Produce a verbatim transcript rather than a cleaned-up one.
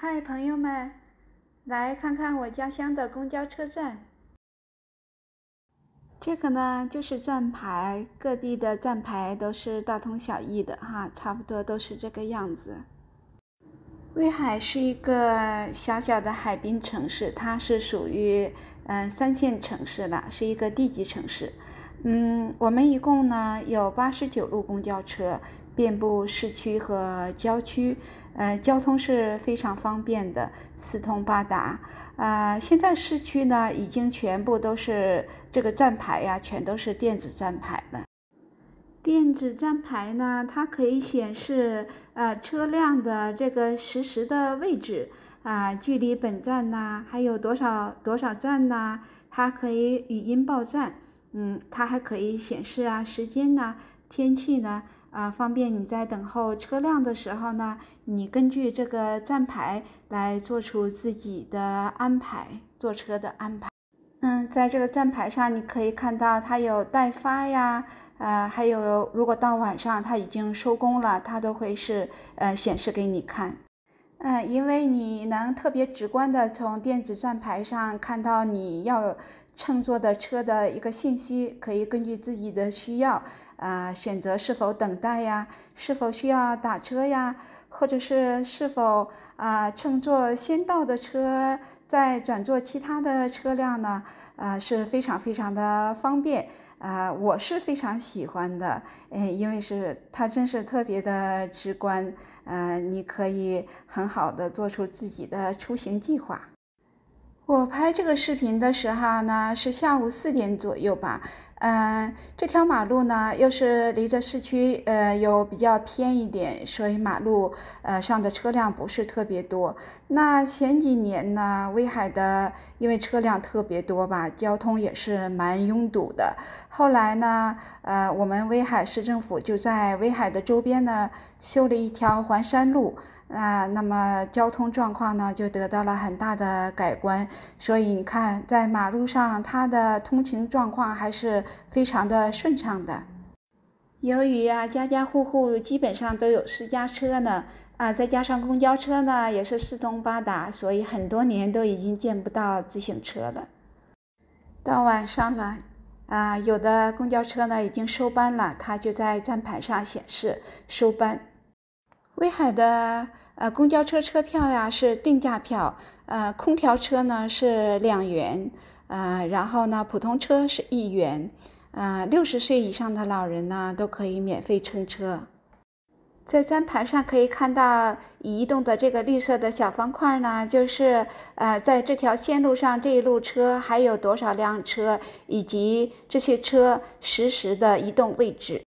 嗨，朋友们，来看看我家乡的公交车站。这个呢，就是站牌，各地的站牌都是大同小异的哈，差不多都是这个样子。威海是一个小小的海滨城市，它是属于嗯、呃、三线城市了，是一个地级城市。嗯，我们一共呢有八十九路公交车，遍布市区和郊区，呃，交通是非常方便的，四通八达。啊、呃，现在市区呢已经全部都是这个站牌呀，全都是电子站牌了。电子站牌呢，它可以显示呃车辆的这个实时的位置啊、呃，距离本站呐，还有多少多少站呐，它可以语音报站，嗯，它还可以显示啊时间呐、天气呢，啊、呃，方便你在等候车辆的时候呢，你根据这个站牌来做出自己的安排，坐车的安排。嗯，在这个站牌上，你可以看到它有代发呀，呃，还有如果到晚上它已经收工了，它都会是呃显示给你看。嗯，因为你能特别直观的从电子站牌上看到你要乘坐的车的一个信息，可以根据自己的需要，啊、呃，选择是否等待呀，是否需要打车呀，或者是是否啊、呃、乘坐先到的车，再转坐其他的车辆呢，呃，是非常非常的方便。啊、呃，我是非常喜欢的，哎，因为是它真是特别的直观，呃，你可以很好的做出自己的出行计划。我拍这个视频的时候呢，是下午四点左右吧。嗯，这条马路呢，又是离着市区呃有比较偏一点，所以马路呃上的车辆不是特别多。那前几年呢，威海的因为车辆特别多吧，交通也是蛮拥堵的。后来呢，呃，我们威海市政府就在威海的周边呢修了一条环山路。啊，那么交通状况呢就得到了很大的改观，所以你看，在马路上它的通行状况还是非常的顺畅的。由于啊，家家户户基本上都有私家车呢，啊，再加上公交车呢也是四通八达，所以很多年都已经见不到自行车了。到晚上了，啊，有的公交车呢已经收班了，它就在站牌上显示收班。威海的呃公交车车票呀是定价票，呃空调车呢是两元，呃然后呢普通车是一元，呃六十岁以上的老人呢都可以免费乘车。在站牌上可以看到移动的这个绿色的小方块呢，就是呃在这条线路上这一路车还有多少辆车，以及这些车实时的移动位置。